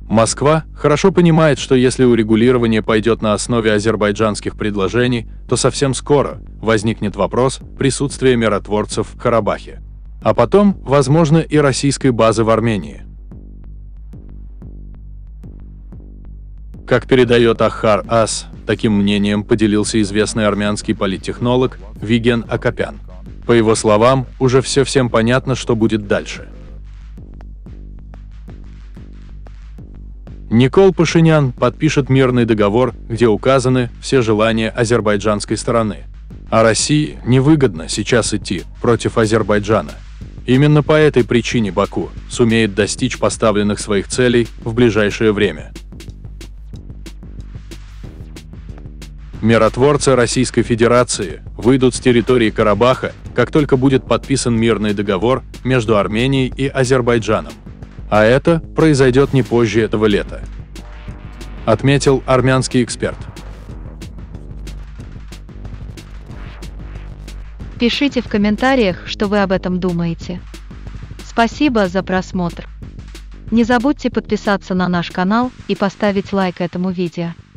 Москва хорошо понимает, что если урегулирование пойдет на основе азербайджанских предложений, то совсем скоро возникнет вопрос присутствия миротворцев в Карабахе. А потом, возможно, и российской базы в Армении. Как передает Ахар Ас, таким мнением поделился известный армянский политтехнолог Виген Акопян. По его словам, уже всем понятно, что будет дальше. Никол Пашинян подпишет мирный договор, где указаны все желания азербайджанской стороны. А России невыгодно сейчас идти против Азербайджана. Именно по этой причине Баку сумеет достичь поставленных своих целей в ближайшее время. Миротворцы Российской Федерации выйдут с территории Карабаха, как только будет подписан мирный договор между Арменией и Азербайджаном. А это произойдет не позже этого лета, отметил армянский эксперт. Пишите в комментариях, что вы об этом думаете. Спасибо за просмотр. Не забудьте подписаться на наш канал и поставить лайк этому видео.